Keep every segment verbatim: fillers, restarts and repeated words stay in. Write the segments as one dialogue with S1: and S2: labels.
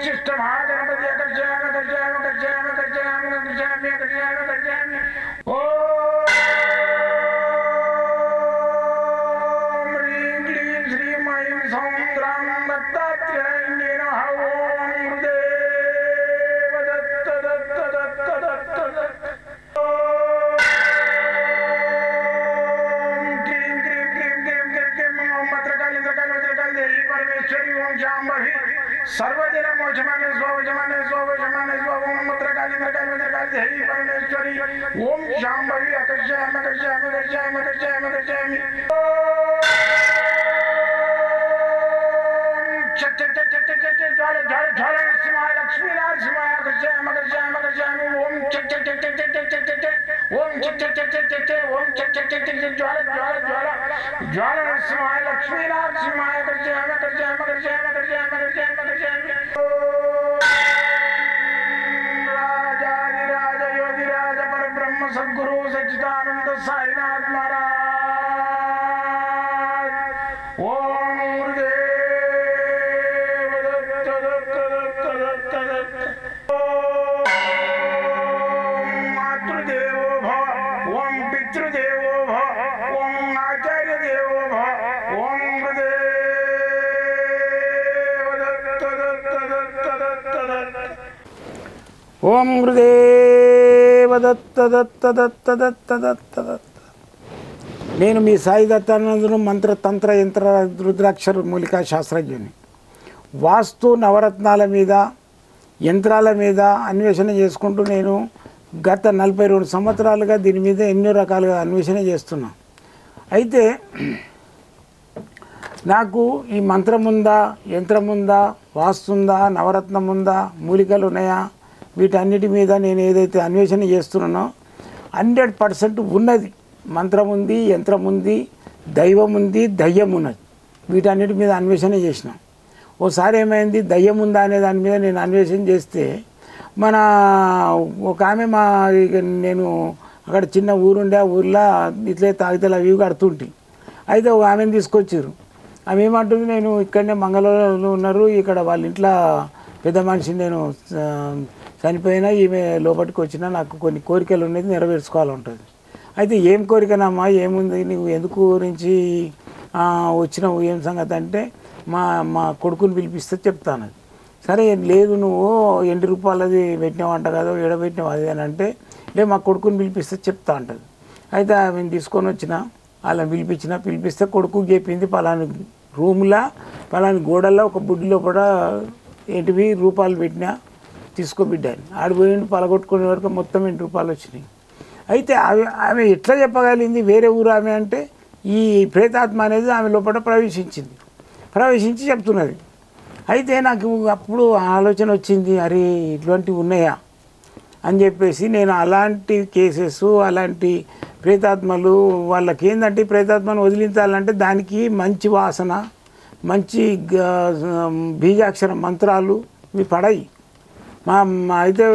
S1: गणपति कर्षयामि कर्षयामि कर्षयामि कर्षयामि कर्षयामि कर्षयामि कर्षयामि ओम ह्रीं क्लीं श्रीं ऐं सौं ग्रां दत्तात्रेयाय नमः ओम गुरुदेव दत्त दत्त दत्त दत्त दत्त सर्वदिन मोचमाने स्वोचमाने स्वोचमाने स्वोम मुद्रकाली मुद्रकाली मुद्रकाली देवी परमेश्वरी ओम शांभवी आकर्षयामि आकर्षयामि आकर्षयामि आकर्षयामि आकर्षयामि चट चट चट चट चट ज्वाला ज्वाला ज्वाला नरसिंहाय लक्ष्मी नरसिंहाय आकर्षयामि आकर्षयामि आकर्षयामि ओम चट चट चट चट चट चट चट ओम चट चट चट चट चट ओम चट चट चट चट ज्वाला ज्वाला ज्वाला ज्वाला नरसिंहाय लक्ष्मी नरसिंहाय आकर्षयामि आकर्षयामि आकर्षयामि आकर्षयामि आकर्षयामि आकर्षयामि राजाधिराज योगिराज परब्रह्म सद्गुरु सच्चिदानंद साईनाथ महाराज ओम गुरुदेव दत्त दत्त दत्त दत्त दत्त ओम मातृदेवो भव ओम पितृदेवो भव ओम आचार्य देवो भव ओम गुरुदेव दत्त दत्त दत्त दत्त दत्त ओम गुरुदेव दत्त दत्त दत्त दत्त दत्त दत्त నేను మీ సాయి దత్తానందును మంత్ర తంత్ర యంత్ర రుద్రాక్షర మూలికా శాస్త్రజ్ఞుని. వాస్తు నవరత్నాల మీద యంత్రాల మీద అన్వేషణ చేసుకుంటూ నేను గత నలభై రెండు సంవత్సరాలుగా దీని మీద ఎన్నో రకాలుగా అన్వేషణ చేస్తున్నా. అయితే నాకు ఈ మంత్రం ఉందా, యంత్రం ఉందా, వాస్తు ఉందా, నవరత్నం ఉందా, మూలికలు ఉన్నాయా, వీటన్నిటి మీద నేను ఏదైతే అన్వేషణ చేస్తున్నానో హండ్రెడ్ పర్సెంట్ ఉన్నది. మంత్రం ఉంది, యంత్రం ఉంది, దైవం ఉంది, దయ్యం ఉన్నది. వీటన్నిటి మీద అన్వేషణ చేసిన. ఓసారి ఏమైంది, దయ్యం ఉందా అనే దాని మీద నేను అన్వేషణ చేస్తే మన ఒక ఆమె మా నేను అక్కడ చిన్న ఊరుండే ఆ ఊర్లో ఇట్లే తాగితేలు అవి కడుతుంటే అయితే ఒక ఆమెను తీసుకొచ్చారు. ఆమె ఏమంటుంది, నేను ఇక్కడనే మంగళూరులో ఉన్నారు, ఇక్కడ వాళ్ళ ఇంట్లో పెద్ద మనిషి నేను చనిపోయినా ఈమె లోపలికి వచ్చినా నాకు కొన్ని కోరికలు ఉన్నది నెరవేర్చుకోవాలంటుంది. అయితే ఏం కోరికనమ్మా, ఏముంది, నువ్వు ఎందుకు గురించి వచ్చినావు, ఏం సంగతి అంటే మా మా కొడుకుని పిలిపిస్తే చెప్తాను. సరే లేదు నువ్వు ఎన్ని రూపాయలది పెట్టినావంట కదా, ఎడబెట్టినావు అది అని అంటే లే మా కొడుకుని పిలిపిస్తే చెప్తా అంటది. అయితే ఆమెను తీసుకొని వచ్చిన వాళ్ళని పిలిపించిన పిలిపిస్తే కొడుకు చెప్పింది పలాని రూమ్లా పలాని గోడల్లో ఒక బుడ్డిలో కూడా ఏంటివి రూపాయలు పెట్టినా తీసుకోబిడ్డాను. ఆడిపోయింది పలగొట్టుకునే వరకు మొత్తం ఎన్ని రూపాయలు వచ్చినాయి. అయితే ఆమె ఆమె ఎట్లా చెప్పగలిగింది వేరే ఊరు ఆమె అంటే ఈ ప్రేతాత్మ అనేది ఆమె లోపల ప్రవేశించింది, ప్రవేశించి చెప్తున్నది. అయితే నాకు అప్పుడు ఆలోచన వచ్చింది, అరే ఇటువంటివి ఉన్నాయా అని చెప్పేసి నేను అలాంటి కేసెస్ అలాంటి ప్రేతాత్మలు వాళ్ళకి ఏంటంటే ప్రేతాత్మను వదిలించాలంటే దానికి మంచి వాసన మంచి బీజాక్షర మంత్రాలు ఇవి పడాయి. మా అయితే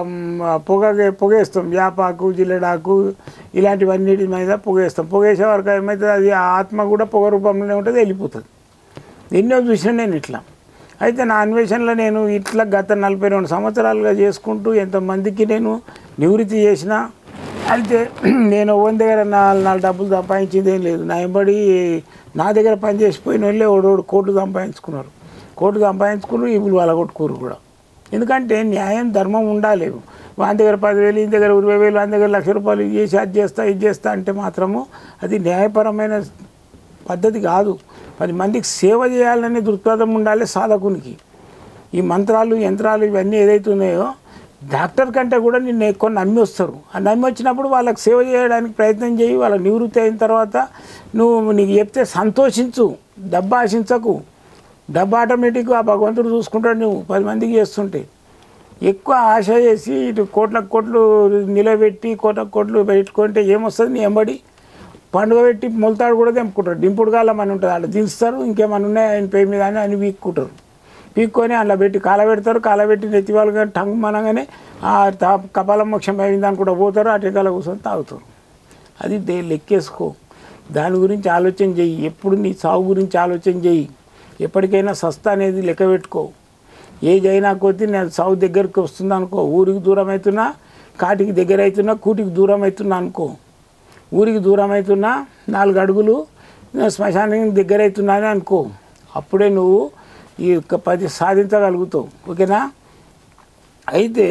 S1: పొగ పొగేస్తాం, వేపాకు జిల్లెడాకు ఇలాంటివన్నిటి మీద పొగేస్తాం. పొగేసే వరకు ఏమైతే అది ఆత్మ కూడా పొగ రూపంలోనే ఉంటుంది, వెళ్ళిపోతుంది. ఎన్నో చూసినా నేను ఇట్లా. అయితే నా అన్వేషణలో నేను ఇట్లా గత నలభై రెండు సంవత్సరాలుగా చేసుకుంటూ ఎంతమందికి నేను నివృత్తి చేసిన. అయితే నేను ఓన్ దగ్గర నాలుగు నాలుగు డబ్బులు సంపాదించింది ఏం లేదు. నా వెంబడి నా దగ్గర పనిచేసిపోయిన వాళ్ళే ఓడోడు కోట్లు సంపాదించుకున్నారు, కోట్లు సంపాదించుకున్నారు, ఇప్పుడు వాళ్ళ కొట్టుకోరు కూడా. ఎందుకంటే న్యాయం ధర్మం ఉండాలి. వాని దగ్గర పదివేలు ఈ దగ్గర ఇరవై వేలు వాని దగ్గర లక్ష రూపాయలు ఇది చేసి అది చేస్తా ఇది చేస్తా అంటే మాత్రము అది న్యాయపరమైన పద్ధతి కాదు. పది మందికి సేవ చేయాలనే దృక్పథం ఉండాలి సాధకునికి. ఈ మంత్రాలు యంత్రాలు ఇవన్నీ ఏదైతే ఉన్నాయో డాక్టర్ కంటే కూడా నిన్ను ఎక్కువ నమ్మి వస్తారు. ఆ నమ్మి వచ్చినప్పుడు వాళ్ళకి సేవ చేయడానికి ప్రయత్నం చేయి. వాళ్ళకి నివృత్తి అయిన తర్వాత నువ్వు నీకు చెప్తే సంతోషించు, డబ్బు ఆశించకు. డబ్బు ఆటోమేటిక్గా ఆ భగవంతుడు చూసుకుంటాడు. నువ్వు పది మందికి చేస్తుంటే ఎక్కువ ఆశ చేసి ఇటు కోట్లకు కోట్లు నిలబెట్టి కోట్లకు కోట్లు పెట్టుకుంటే ఏమొస్తుంది, నీ ఎంబడి పండుగ పెట్టి మొలతాడు కూడా తెంపుకుంటారు. దింపుడు కాలం అని ఉంటుంది, అలా దించుతారు. ఇంకేమన్నా ఉన్నాయి ఆయన పేరు మీద అని అని పీక్కుంటారు. పీక్కొని అలా పెట్టి కాల పెడతారు. కాల పెట్టి నెత్తి వాళ్ళు కానీ టంగు మనగానే ఆ కపాల మోక్షం అయిందని కూడా పోతారు. అటెకాల కూర్చొని తాగుతారు. అది దే లెక్కేసుకో. దాని గురించి ఆలోచన చెయ్యి. ఎప్పుడు నీ సాగు గురించి ఆలోచన చెయ్యి. ఎప్పటికైనా సస్తా అనేది లెక్క పెట్టుకో. ఏజ్ అయినా కొద్దీ నేను సౌత్ దగ్గరికి వస్తుంది అనుకో, ఊరికి దూరం అవుతున్నా, కాటికి దగ్గర అవుతున్నా, కూటికి దూరం అవుతున్నా అనుకో, ఊరికి దూరం అవుతున్నా నాలుగు అడుగులు శ్మశానానికి దగ్గర అవుతున్నానే అనుకో, అప్పుడే నువ్వు ఈ యొక్క పది సాధించగలుగుతావు. ఓకేనా? అయితే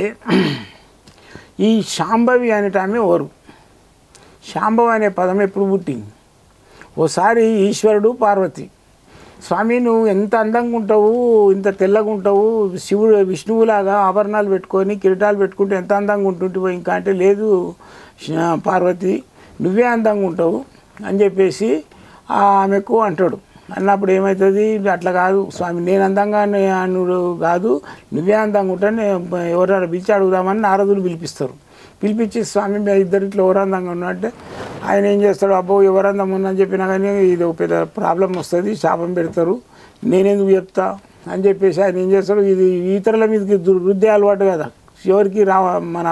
S1: ఈ శాంభవి అనేట ఆమె ఎవరు? శాంభవి అనే పదం ఎప్పుడు పుట్టింది? ఓసారి ఈశ్వరుడు పార్వతి, స్వామి నువ్వు ఎంత అందంగా ఉంటావు, ఇంత తెల్లగా ఉంటావు, శివుడు విష్ణువులాగా ఆభరణాలు పెట్టుకొని కిరీటాలు పెట్టుకుంటే ఎంత అందంగా ఉంటుంటివో ఇంకా అంటే, లేదు పార్వతి నువ్వే అందంగా ఉంటావు అని చెప్పేసి ఆమెకు అంటాడు. అన్నప్పుడు ఏమవుతుంది, అట్లా కాదు స్వామి నేను అందంగా అనుడు కాదు, నువ్వే అందంగా ఉంటాను, ఎవరైనా పిలిచి అడుగుదామని నారదులు పిలిపిస్తారు. పిలిపించి స్వామి మీ ఇద్దరిట్లో ఎవరు అందంగా ఉన్నా అంటే ఆయన ఏం చేస్తాడు, అబ్బో ఎవరు అందంగా ఉందని చెప్పినా కానీ ఇది ఒక పెద్ద ప్రాబ్లం వస్తుంది, శాపం పెడతారు, నేనెందుకు చెప్తా అని చెప్పేసి ఆయన ఏం చేస్తాడు, ఇది ఇతరుల మీదకి వృద్ధి అలవాటు కదా ఎవరికి రా మన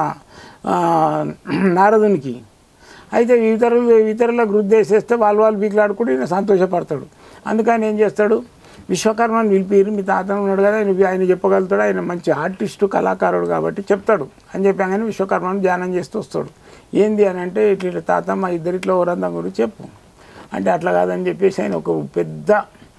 S1: నారదునికి. అయితే ఇతరులు ఇతరులకు వృద్ధి వేసేస్తే వాళ్ళు వాళ్ళు బీకులాడుకుంటూ ఈయన సంతోషపడతాడు. అందుకని ఏం చేస్తాడు, విశ్వకర్మని పిలిపిరు, మీ తాత ఉన్నాడు కదా నువ్వు ఆయన చెప్పగలుగుతాడు, ఆయన మంచి ఆర్టిస్టు కళాకారుడు కాబట్టి చెప్తాడు అని చెప్పాగానే విశ్వకర్మను ధ్యానం చేస్తూ వస్తాడు. ఏంది అని అంటే ఇట్లా తాత మా ఇద్దరిట్లో ఓరందం గురించి చెప్పు అంటే, అట్లా కాదని చెప్పేసి ఆయన ఒక పెద్ద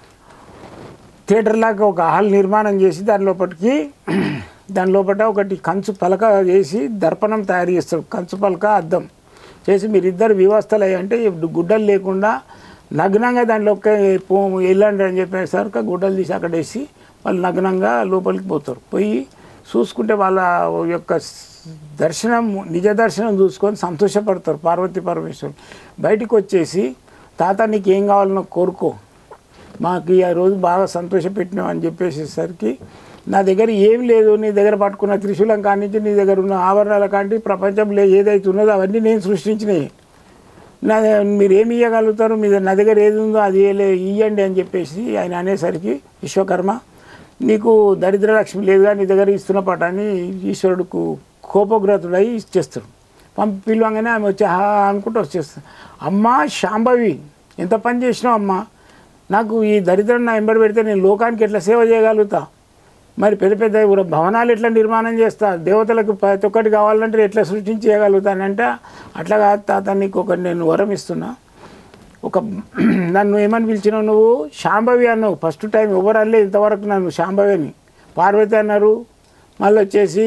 S1: థియేటర్ లాగా ఒక హాల్ నిర్మాణం చేసి దాని లోపలికి దాని లోపల ఒకటి కంచు పలక చేసి దర్పణం తయారు చేస్తాడు. కంచు పలక అద్దం చేసి మీరిద్దరు వ్యవస్థలు అయ్యంటే గుడ్డలు లేకుండా నగ్నంగా దాంట్లో ఒక వెళ్ళండి అని చెప్పేసరికి గుడ్డలు తీసి అక్కడ వేసి వాళ్ళు నగ్నంగా లోపలికి పోతారు. పోయి చూసుకుంటే వాళ్ళ యొక్క దర్శనం నిజ దర్శనం చూసుకొని సంతోషపడతారు పార్వతీ పరమేశ్వరుడు. బయటికి వచ్చేసి తాత నీకు ఏం కావాలనో కోరుకో, మాకు ఈ రోజు బాగా సంతోషపెట్టినావు అని చెప్పేసేసరికి నా దగ్గర ఏం లేదు, నీ దగ్గర పట్టుకున్న త్రిశూలం కానించి నీ దగ్గర ఉన్న ఆభరణాల కాంటి ప్రపంచంలో ఏదైతే ఉన్నదో అవన్నీ నేను సృష్టించినాయి, నా మీరు ఏమి ఇవ్వగలుగుతారు, మీ నా దగ్గర ఏది ఉందో అది ఇవ్వండి అని చెప్పేసి ఆయన అనేసరికి విశ్వకర్మ నీకు దరిద్ర లక్ష్మి లేదుగా నీ దగ్గర ఇస్తున్న పటాన్ని ఈశ్వరుడుకు కోపగ్రతుడై ఇచ్చేస్తాడు. పంపి పిలవంగానే ఆమె వచ్చి హా అనుకుంటూ వచ్చేస్తాడు. అమ్మా శాంభవి ఎంత పని చేసినావు అమ్మా, నాకు ఈ దరిద్రం నా ఎంబడి పెడితే నేను లోకానికి ఎట్లా సేవ చేయగలుగుతా, మరి పెద్ద పెద్ద భవనాలు ఎట్లా నిర్మాణం చేస్తా, దేవతలకు ప్రతి ఒక్కటి కావాలంటే ఎట్లా సృష్టించి చేయగలుగుతానంటే, అట్లా కాదు తాత నీకు ఒక నేను వరం ఇస్తున్నా, ఒక నన్ను ఏమని పిలిచినావు నువ్వు శాంభవి అన్నావు, ఫస్ట్ టైం ఎవరు అనలే ఇంతవరకు నన్ను శాంభవి అని, పార్వతి అన్నారు, మళ్ళీ వచ్చేసి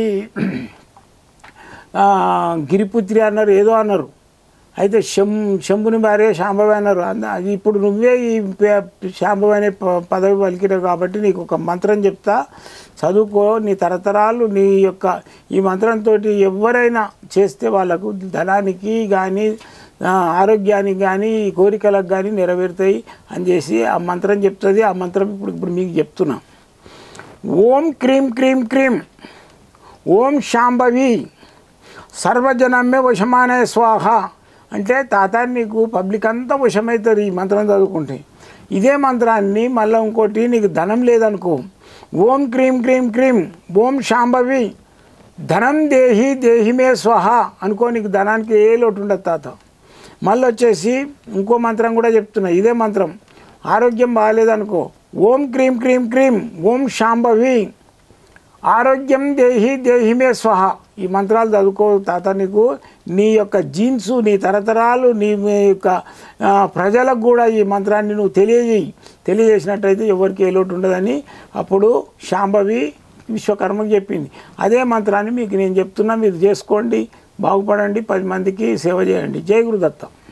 S1: గిరిపుత్రి అన్నారు, ఏదో అన్నారు, అయితే శం శంభుని భార్య శాంభవి అన్నారు. అది ఇప్పుడు నువ్వే ఈ శాంభవి అనే పదవి పలికినావు కాబట్టి నీకు ఒక మంత్రం చెప్తా చదువుకో, నీ తరతరాలు నీ యొక్క ఈ మంత్రంతో ఎవరైనా చేస్తే వాళ్ళకు ధనానికి కానీ ఆరోగ్యానికి కానీ కోరికలకు కానీ నెరవేరుతాయి అని చేసి ఆ మంత్రం చెప్తుంది. ఆ మంత్రం ఇప్పుడు ఇప్పుడు మీకు చెప్తున్నా. ఓం క్రీం క్రీం క్రీం ఓం శాంభవి సర్వజనమే వశమానే స్వాహ అంటే తాత నీకు పబ్లిక్ అంతా వశమవుతారు ఈ మంత్రం చదువుకుంటే. ఇదే మంత్రాన్ని మళ్ళీ ఇంకోటి నీకు ధనం లేదనుకో, ఓం క్రీం క్రీం క్రీం ఓం శాంభవి ధనం దేహి దేహిమే స్వహ అనుకో, నీకు ధనానికి ఏ లోటు ఉండదు తాత. మళ్ళీ వచ్చేసి ఇంకో మంత్రం కూడా చెప్తున్నా, ఇదే మంత్రం ఆరోగ్యం బాగాలేదనుకో, ఓం క్రీం క్రీం క్రీం ఓం శాంభవి ఆరోగ్యం దేహి దేహిమే స్వహ ఈ మంత్రాలు చదువుకో తాత, నీకు నీ యొక్క జీన్స్ నీ తరతరాలు నీ యొక్క ప్రజలకు కూడా ఈ మంత్రాన్ని నువ్వు తెలియజేయి, తెలియజేసినట్టయితే ఎవరికి ఏ లోటు ఉండదని అప్పుడు శాంభవి విశ్వకర్మకు చెప్పింది. అదే మంత్రాన్ని మీకు నేను చెప్తున్నా, మీరు చేసుకోండి, బాగుపడండి, పది మందికి సేవ చేయండి. జై గురుదత్త.